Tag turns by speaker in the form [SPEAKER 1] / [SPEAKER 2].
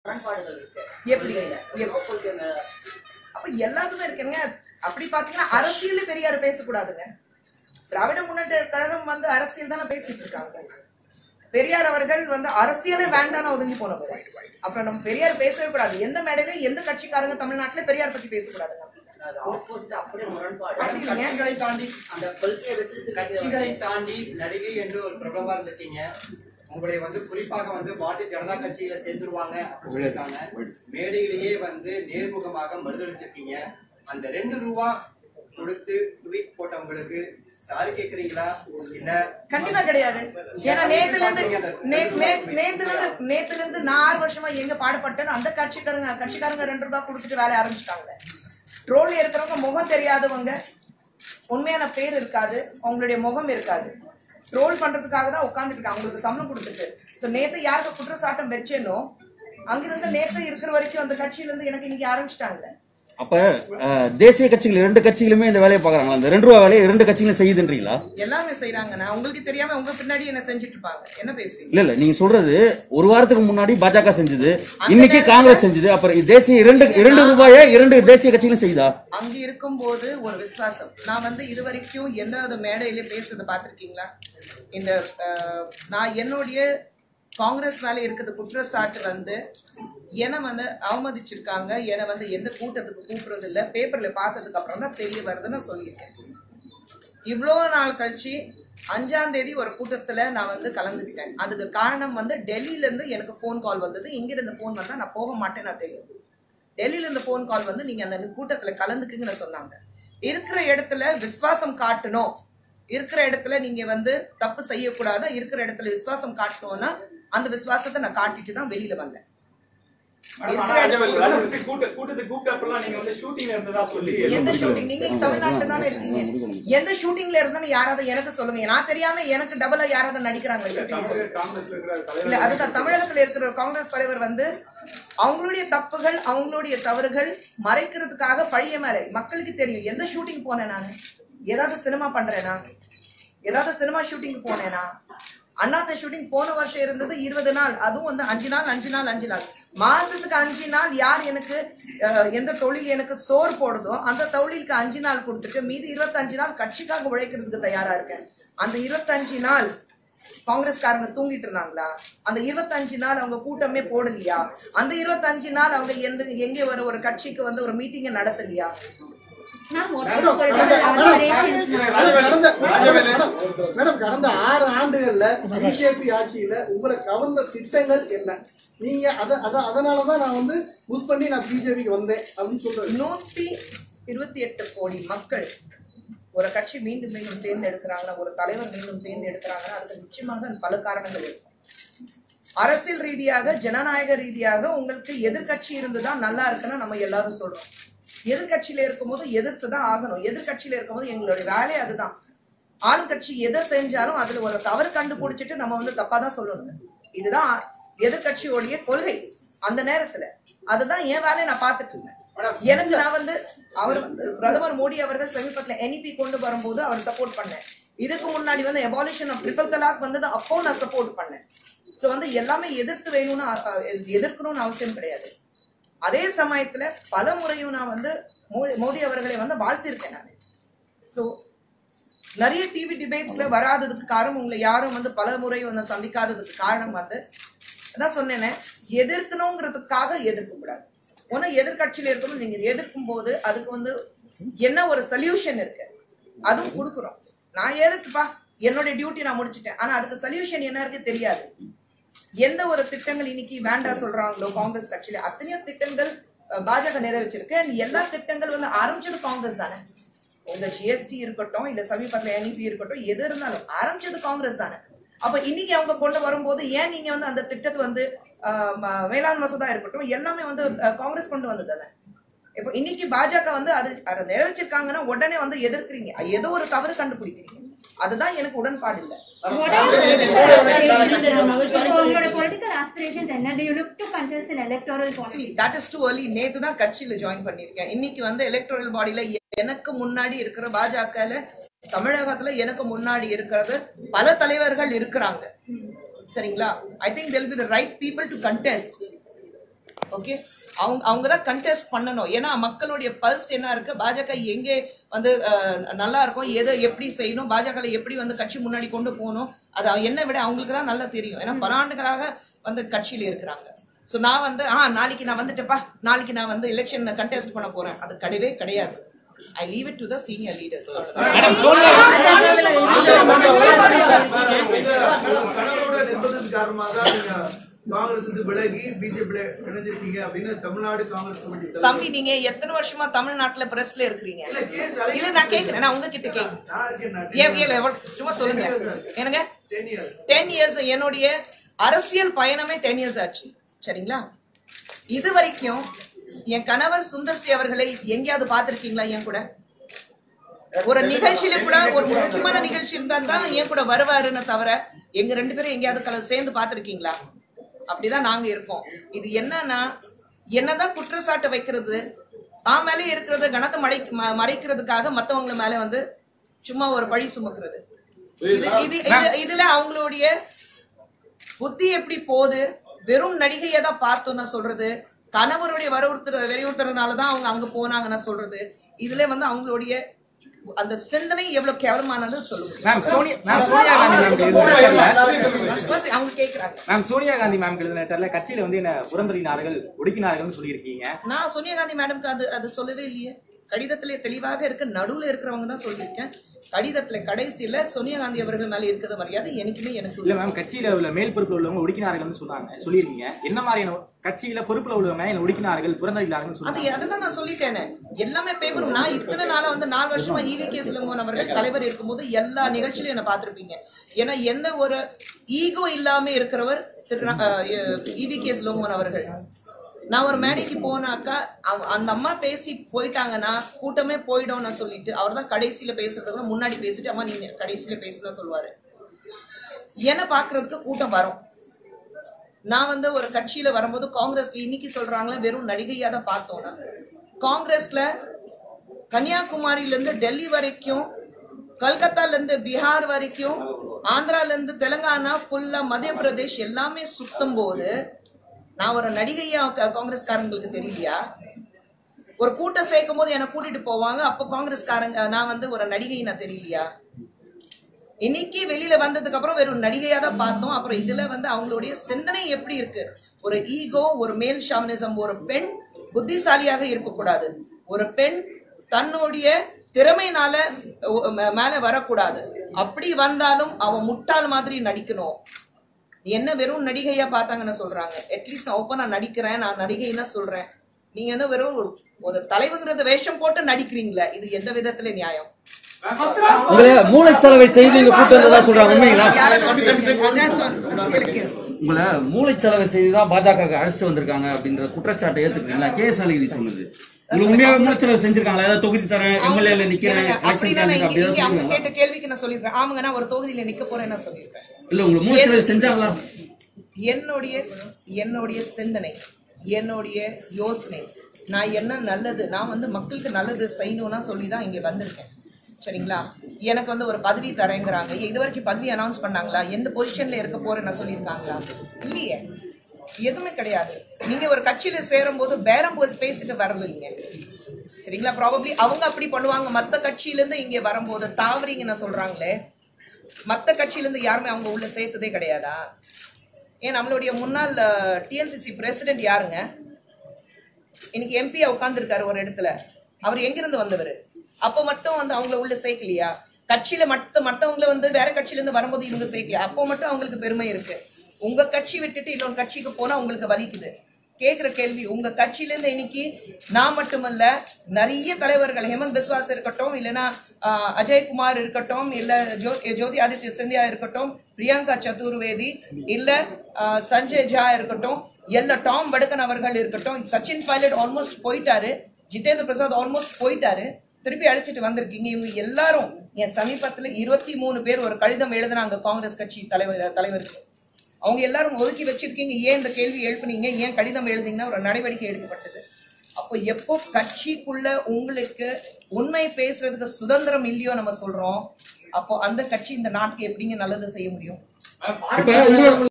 [SPEAKER 1] எப்படி அப்ப எல்லாத்துமே இருக்குங்க. அப்படி பாத்தீங்கன்னா அரசியல் பெரியார் பேசக்கூடாதுங்க. திராவிட முன்னேற்ற கழகம் வந்து அரசியல் தானே பேசிட்டு இருக்காங்க. பெரியார் அவர்கள் வந்து அரசியலே வேண்டான ஒதுங்கி போனவர். அப்புறம் நம்ம பெரியார் பேசவே கூடாது. எந்த மேடையிலும் எந்த கட்சிக்காரங்க தமிழ்நாட்டுல பெரியார் பத்தி பேசக்கூடாதுங்க.
[SPEAKER 2] கட்சிகளை தாண்டி நடிகை என்று ஒரு பிரபலமா இருந்திருக்கீங்க. உங்களை வந்து குறிப்பாக வந்து பாரதிய ஜனதா கட்சியில சேர்ந்துருவாங்க அப்படிங்கிறதுக்கான மேடையிலேயே வந்து நேர்முகமாக மறுதளிச்சிருக்கீங்க. அந்த 2 ரூபா கொடுத்து ட்வீட் போட்டவங்களுக்கு சாரி கேக்குறீங்களா? இல்ல
[SPEAKER 1] கண்டிப்பா கிடையாது. ஏன்னா நேத்துல இருந்து நான் 6 வருஷமா எங்க பாடுபட்டேன்னு அந்த கட்சிக்காரங்க 2 ரூபாய் கொடுத்துட்டு வேலைய ஆரம்பிச்சிட்டாங்க. ட்ரோல் இருக்கிறவங்க முகம் தெரியாதவங்க, உண்மையான பேர் இருக்காது, அவங்களுடைய முகம் இருக்காது, ட்ரோல் பண்றதுக்காக தான் உட்காந்துட்டு அவங்களுக்கு சம்பளம் கொடுத்துட்டு. சோ நேத்து யாருக்கு குற்றச்சாட்டம் வச்சேனோ அங்கிருந்து நேத்து இருக்கிற வரைக்கும் அந்த கட்சியில இருந்து எனக்கு இன்னைக்கு ஆரம்பிச்சிட்டாங்க.
[SPEAKER 3] அப்ப தேசிய கட்சிகள் 2 கட்சிகளுமே இந்த வேலையை பாக்குறாங்களா? அந்த 2 ரூபா வேலையை 2 கட்சிகளும் செய்யுதுன்றீங்களா?
[SPEAKER 1] எல்லாமே செய்யறாங்கன்னா உங்களுக்கு தெரியாம உங்க பின்னாடி என்ன செஞ்சுட்டு இருப்பாங்க. என்ன பேசுறீங்க?
[SPEAKER 3] இல்ல நீங்க சொல்றது ஒரு வாரத்துக்கு முன்னாடி பாஜக செஞ்சது, இன்னைக்கு காங்கிரஸ் செஞ்சது. அப்புறம் தேசிய 2 ரூபாயை 2 தேசிய கட்சிகளும் செய்தா?
[SPEAKER 1] அங்க இருக்கும் போது ஒரு விசுவாசம். நான் வந்து இது வரைக்கும் எந்த மேடையில பேசுறதை பாத்திருக்கீங்களா? இந்த நான் என்னுடைய காங்கிரஸ் மேல இருக்கிறது குற்றச்சாட்டு வந்து என்னை வந்து அவமதிச்சிருக்காங்க. என்னை வந்து எந்த கூட்டத்துக்கு கூப்பிடுறது இல்லை. பேப்பர்ல பார்த்ததுக்கு அப்புறம் தான் தெரிய வருதுன்னு சொல்லியிருக்கேன். இவ்வளோ நாள் கழிச்சு 5ஆம் தேதி ஒரு கூட்டத்துல நான் வந்து கலந்துக்கிட்டேன். அதுக்கு காரணம் வந்து டெல்லியில இருந்து எனக்கு போன் கால் வந்தது. இங்கிருந்து போன் வந்தா நான் போக மாட்டேன், நான் தெரியும். டெல்லியில இருந்து போன் கால் வந்து நீங்க அந்த கூட்டத்துல கலந்துக்குங்கன்னு சொன்னாங்க. இருக்கிற இடத்துல விசுவாசம் காட்டணும், இருக்கிற இடத்துல நீங்க வந்து தப்பு செய்யக்கூடாது, இருக்கிற இடத்துல விசுவாசம் காட்டணும்னா அந்த விசுவாசத்தை நான் காட்டிட்டு தான் வெளியில வந்தேன். எந்த ஷூட்டிங்? நீங்க தமிழ்நாட்டுல தானே இருக்கீங்க. எந்த ஷூட்டிங்ல இருந்தாலும் யாராவது எனக்கு சொல்லுங்க. நான் தெரியாம எனக்கு டபுளா யாராவது நடிக்கிறாங்க இல்ல. அதுக்கு தமிழகத்துல இருக்கிற காங்கிரஸ் தலைவர் வந்து அவங்களுடைய தப்புகள், அவங்களுடைய தவறுகள் மறைக்கிறதுக்காக பழைய மேலே மக்களுக்கு தெரியும். எந்த ஷூட்டிங் போனேன் நான்? ஏதாவது சினிமா பண்றேனா? ஏதாவது சினிமா ஷூட்டிங் போனேனா? அண்ணாத்த ஷூட்டிங் போன வருஷம் இருந்தது 20 நாள். அதுவும் வந்து 5 நாள் மாசத்துக்கு 5 நாள். யார் எனக்கு எந்த தொழில் எனக்கு சோறு போடுதோ அந்த தொழிலுக்கு 5 நாள் கொடுத்துட்டு மீதி 25 நாள் கட்சிக்காக உழைக்கிறதுக்கு தயாரா இருக்கேன். அந்த 25 நாள் காங்கிரஸ்காரங்க தூங்கிட்டு இருந்தாங்களா? அந்த 25 நாள் அவங்க கூட்டமே போடலையா? அந்த 25 நாள் அவங்க எங்க ஒரு கட்சிக்கு வந்து ஒரு மீட்டிங் நடத்தலையா?
[SPEAKER 4] கடந்த 6 ஆண்டுகள்ல பிஜேபி ஆட்சியில உங்களை கவர்ந்த திட்டங்கள் என்ன? நீங்க அதனாலதான் நான் வந்து புஷ் பண்ணி நான் பிஜேபிக்கு வந்தேன் அப்படின்னு சொல்றேன்.
[SPEAKER 1] 128 கோடி மக்கள் ஒரு கட்சி மீண்டும் தேர்ந்தெடுக்கிறாங்கன்னா, ஒரு தலைவர் மீண்டும் தேர்ந்தெடுக்கிறாங்கன்னா அதுக்கு நிச்சயமாக பல காரணங்கள் இருக்கும். அரசியல் ரீதியாக, ஜனநாயக ரீதியாக உங்களுக்கு எதிர்கட்சி இருந்துதான் நல்லா இருக்குன்னு நம்ம எல்லாரும் சொல்றோம். எதிர்கட்சியில இருக்கும்போது எதிர்த்துதான் ஆகணும். எதிர்கட்சியில இருக்கும்போது எங்களுடைய வேலை அதுதான். ஆளுங்கட்சி எதை செஞ்சாலும் அதுல ஒரு தவறு கண்டுபிடிச்சிட்டு நம்ம வந்து தப்பா தான் சொல்லணும். இதுதான் எதிர்கட்சியோடைய கொள்கை. அந்த நேரத்துல அதுதான் என் வேலையை நான் பார்த்துட்டு இருந்தேன். எனக்கு நான் வந்து அவர் பிரதமர் மோடி அவர்கள் சமீபத்துல NEP கொண்டு வரும்போது அவர் சப்போர்ட் பண்ணேன். இதுக்கு முன்னாடி வந்து எபாலிஷன் ஆஃப் ட்ரிபிள் தலாக் வந்தது, அப்போ நான் சப்போர்ட் பண்ணேன். சோ வந்து எல்லாமே எதிர்க்கணும்னு அவசியம் கிடையாது. அதே சமயத்துல பல முறையும் நான் வந்து மோடி அவர்களை வந்து வாழ்த்திருக்கேன் நான். சோ நிறைய டிவி டிபேட்ஸ்ல வராததுக்கு காரணம், உங்களை யாரும் வந்து பல முறை வந்து சந்திக்காததுக்கு காரணம் வந்து அதான் சொன்னேனே, எதிர்க்கணுங்கிறதுக்காக எதிர்க்க கூடாது. ஒன்னு எதிர்கட்சியில இருக்கணும். நீங்க எதிர்க்கும் போது அதுக்கு வந்து என்ன ஒரு சொல்யூஷன் இருக்கு அதுவும் கொடுக்குறோம். நான் எதிர்க்குப்பா, என்னுடைய டியூட்டி நான் முடிச்சுட்டேன். ஆனா அதுக்கு சொல்யூஷன் என்ன இருக்கு தெரியாது. எந்த ஒரு திட்டங்கள் இன்னைக்கு வேண்டாம் சொல்றாங்களோ காங்கிரஸ் கட்சியில, அத்தனையோ திட்டங்கள் பாஜக நிறைவேற்றிருக்கு. எல்லா திட்டங்கள் வந்து ஆரம்பிச்சது காங்கிரஸ் தானே. உங்க GST இருக்கட்டும், இல்ல சமீபத்துல NEP இருக்கட்டும், எது இருந்தாலும் ஆரம்பிச்சது காங்கிரஸ் தானே. அப்ப இன்னைக்கு அவங்க கொண்டு வரும்போது ஏன் நீங்க வந்து அந்த திட்டத்தை வந்து வேளாண் மசோதா இருக்கட்டும் எல்லாமே வந்து காங்கிரஸ் கொண்டு வந்தது தானே. இப்போ இன்னைக்கு பாஜக வந்து அதை நிறைவேற்றிருக்காங்கன்னா உடனே வந்து எதிர்க்கிறீங்க, ஏதோ ஒரு தவறு கண்டுபிடிக்கிறீங்க. அதுதான் எனக்கு உடன்பாடு இல்லை. நேத்து தான் கட்சியில ஜாயின் பண்ணிருக்கேன். இன்னைக்கு வந்து எலக்டோரல் பாடியில எனக்கு முன்னாடி இருக்கிற பாஜகல தமிழகத்துல எனக்கு முன்னாடி இருக்கிறது பல தலைவர்கள் இருக்கிறாங்க. சரிங்களா? I think they'll be the right people to contest. Okay, அவங்க தான் கண்டெஸ்ட் பண்ணணும். ஏன்னா மக்களுடைய பல்ஸ் என்ன இருக்கு, பாஜக எங்கே வந்து நல்லா இருக்கும், எதை எப்படி செய்யணும், பாஜக எப்படி வந்து கட்சி முன்னாடி கொண்டு போகணும், அது என்ன விட அவங்களுக்கு தான் நல்லா தெரியும். ஏன்னா பல ஆண்டுகளாக வந்து கட்சியில இருக்கிறாங்க. ஸோ நான் வந்து நாளைக்கு நான் வந்துட்டேப்பா, நாளைக்கு நான் வந்து எலெக்ஷன் கண்டெஸ்ட் பண்ண போறேன், அது கிடையவே கிடையாது. I leave it to the senior leaders. தம்பி, நீங்க எத்தனை வருஷமா தமிழ்நாட்டுல பிரஸ்ல இருக்கிறீங்க? இல்ல நான் கேக்குறேன், நான் உங்ககிட்ட கேக்குறேன். சும்மா சொல்லுங்க. எனக்கு 10 years என்னுடைய அரசியல் பயணமே 10 years ஆச்சு. சரிங்களா? இது வரைக்கும் என் கணவர் சுந்தர் சி அவர்களை எங்கேயாவது பார்த்திருக்கீங்களா? என் கூட ஒரு நிகழ்ச்சியில கூட, ஒரு முக்கியமான நிகழ்ச்சி இருந்தா தான் என் கூட வருவாருன்னு தவிர எங்க 2 பேரும் எங்கேயாவது சேர்ந்து பார்த்திருக்கீங்களா? அப்படிதான் நாங்க இருக்கோம். இது என்னன்னா, என்னதான் குற்றச்சாட்டு வைக்கிறது, தான் மேலே இருக்கிறது கனத்தை மறைக்கிறதுக்காக மத்தவங்க மேல வந்து சும்மா ஒரு பழி சுமக்கிறது. இதுல அவங்களுடைய புத்தி எப்படி போகுது? வெறும் நடிகையை தான் பார்த்தோம் நான் சொல்றது, கணவருடைய வலியுறுத்துறதுனாலதான் அவங்க அங்க போனாங்க நான் சொல்றது. இதுல வந்து அவங்களுடைய அந்த சிந்தனை எவ்வளவு கேவலமானது சொல்லுங்க. அவங்க கேக்குறாங்க.
[SPEAKER 5] மேம், சோனியா காந்தி மேம் எழுதின லெட்டர்ல கட்சியில வந்து என்ன புறந்தள்ளினார்கள், ஒடுக்கினார்கள் சொல்லியிருக்கீங்க.
[SPEAKER 1] நான் சோனியா காந்தி மேடம்க்கு அது சொல்லவே இல்லையே. கடிதத்திலே தெளிவாக இருக்க, நடுவுல இருக்கிறவங்க தான் சொல்லியிருக்கேன். கடிதத்துல கடைசியில சோனியா காந்தி அவர்கள் மேல இருக்கிற மரியாதை எனக்குமே எனக்கு
[SPEAKER 5] இல்ல மேம். கட்சியில உள்ள மேல் பொறுப்புல உள்ளவங்க ஒடுக்கினார்கள் சொல்லியிருக்கீங்க. என்ன மாதிரியான கட்சியில பொறுப்புல உள்ளவங்க என்ன ஒடுக்கினார்கள், புறந்தள்ளினார்கள் சொல்லுங்க.
[SPEAKER 1] அதுதான் நான் சொல்லிட்டேனே. எல்லாமே பேப்பர். நான் இத்தனை நாளா வந்து 4 வருஷமா EVK இளங்கோவன் அவர்கள் தலைவர் இருக்கும்போது எல்லா நிகழ்ச்சியிலும் என்ன பார்த்திருப்பீங்க. ஏன்னா எந்த ஒரு ஈகோ இல்லாம இருக்கிறவர் EVK இளங்கோவன் அவர்கள். நான் ஒரு மேடைக்கு போனாக்கா அந்த அம்மா பேசி போயிட்டாங்கன்னா கூட்டமே போயிடும் நான் சொல்லிட்டு, அவர் தான் கடைசியில பேசுறதுக்கு முன்னாடி பேசிட்டு அம்மா நீ கடைசியில பேசுனா சொல்லுவாரு. என்ன பாக்குறதுக்கு கூட்டம் வரும். நான் வந்து ஒரு கட்சியில வரும்போது காங்கிரஸ்ல இன்னைக்கு சொல்றாங்களா வெறும் நடிகையா தான் பார்த்தோம்னா, காங்கிரஸ்ல கன்னியாகுமரியில இருந்து டெல்லி வரைக்கும், கல்கத்தால இருந்து பீகார் வரைக்கும், ஆந்திரால இருந்து தெலுங்கானா ஃபுல்லா, மத்திய பிரதேஷ் எல்லாமே சுத்தும் போது நான் ஒரு நடிகையா காங்கிரஸ்காரங்களுக்கு தெரியலையா? ஒரு கூட்டம் சேர்க்கும் போது என்னை கூட்டிட்டு போவாங்க, அப்போ காங்கிரஸ்காரங்க நான் வந்து ஒரு நடிகை நான் தெரியலையா? இன்னைக்கு வெளியில வந்ததுக்கு அப்புறம் வெறும் நடிகையா தான் பார்த்தோம். அப்புறம் இதுல வந்து அவங்களுடைய சிந்தனை எப்படி இருக்கு? ஒரு ஈகோ, ஒரு மேல் ஷாமனிசம். ஒரு பெண் புத்திசாலியாக இருக்கக்கூடாது, ஒரு பெண் தன்னுடைய திறமையினால மேல வரக்கூடாது. அப்படி வந்தாலும் அவன் முட்டாள் மாதிரி நடிக்கணும். என்ன வெறும் நடிகையா பார்த்தாங்கன்னு சொல்றாங்க. அட்லீஸ்ட் நான் ஓப்பனா நடிக்கிறேன், நான் நடிகைன்னா சொல்றேன். நீங்க என்ன வெறும் ஒரு தலைவங்கிறத வேஷம் போட்டு நடிக்கிறீங்களா? இது எந்த விதத்துல நியாயம்?
[SPEAKER 3] உங்களை மூளைச்சலவை செய்து இங்க கூட்டு வந்ததா சொல்றாங்க, உண்மைங்களா? உங்களை மூளைச்சலவை செய்துதான் பாஜக அழைச்சிட்டு வந்திருக்காங்க அப்படின்ற குற்றச்சாட்டை ஏத்துக்கிறீங்களா? கேஸ் அழகிரி சொன்னது உங்களுக்கு உண்மையாவே மூளைச்சலவை செஞ்சிருக்காங்களா? ஏதாவது தொகுதி தரேன், எம்எல்ஏல நிக்கிறேன்,
[SPEAKER 1] கேட்ட கேள்விக்கு நான் சொல்லிருப்பேன் ஆமாங்க நான் ஒரு தொகுதியில நிக்க போறேன்னு நான் சொல்லிருப்பேன்.
[SPEAKER 3] இல்ல உங்களை மூளைச்சலவை செஞ்சாங்களா?
[SPEAKER 1] என்னுடைய சிந்தனை, என்னுடைய யோசனை, நான் என்ன நல்லது, நான் வந்து மக்களுக்கு நல்லது செய்யணும்னா சொல்லிதான் இங்க வந்திருக்கேன். சரிங்களா? எனக்கு வந்து ஒரு பதவி தரேங்கிறாங்க. இது வரைக்கும் பதவி அனௌன்ஸ் பண்ணாங்களா? எந்த பொசிஷன்ல இருக்க போறேன்னு சொல்லியிருக்காங்களா? இல்லையே, எதுவுமே கிடையாது. நீங்க ஒரு கட்சியில சேரும் போது பேரம் பேசிட்டு வரலீங்க. சரிங்களா? ப்ராபப்ளி அவங்க அப்படி பண்ணுவாங்க. மத்த கட்சியில இருந்து இங்க வரும்போது தாவறீங்கன்னு சொல்றாங்களே, மத்த கட்சியில இருந்து யாருமே அவங்க உள்ள சேர்த்ததே கிடையாதா? ஏன் நம்மளுடைய முன்னாள் TNCC பிரசிடென்ட் யாருங்க? இன்னைக்கு எம்பியா உட்கார்ந்துருக்காரு ஒரு இடத்துல. அவர் எங்கிருந்து வந்தவர்? அப்ப மட்டும் வந்து அவங்கள உள்ள சேர்க்கலையா? கட்சியில மத்தவங்கள வந்து வேற கட்சியில இருந்து வரும்போது இவங்க சேர்க்கலையா? அப்போ மட்டும் அவங்களுக்கு பெருமை இருக்கு. உங்க கட்சி விட்டுட்டு இன்னொரு கட்சிக்கு போனா உங்களுக்கு வலிக்குது. கேக்குற கேள்வி, உங்க கட்சியில இருந்து இன்னைக்கு நான் மட்டுமல்ல, நிறைய தலைவர்கள், ஹேமந்த் பிஸ்வாஸ் இருக்கட்டும், இல்லைன்னா அஜய்குமார் இருக்கட்டும், இல்ல ஜோதி ஆதித்ய சிந்தியா இருக்கட்டும், பிரியங்கா சதுர்வேதி, இல்ல சஞ்சய் ஜா இருக்கட்டும், எல்லா டாம் வடக்கன் அவர்கள் இருக்கட்டும், சச்சின் பைலட் ஆல்மோஸ்ட் போயிட்டாரு, ஜிதேந்திர பிரசாத் ஆல்மோஸ்ட் போயிட்டாரு, திருப்பி அழைச்சிட்டு வந்திருக்கீங்க. இவங்க எல்லாரும் என் சமீபத்துல 23 பேர் ஒரு கடிதம் எழுதுனாங்க காங்கிரஸ் கட்சி தலைவருக்கு. அவங்க எல்லாரும் ஒதுக்கி வச்சிருக்கீங்க. ஏன் இந்த கேள்வி எழுப்புனீங்க, ஏன் கடிதம் எழுதிங்கன்னா ஒரு நடவடிக்கை எடுக்கப்பட்டது. அப்போ எப்போ கட்சிக்குள்ள உங்களுக்கு உண்மை பேசுறதுக்கு சுதந்திரம் இல்லையோ நம்ம சொல்றோம், அப்போ அந்த கட்சி இந்த நாட்டுக்கு எப்படிங்க நல்லது செய்ய முடியும்?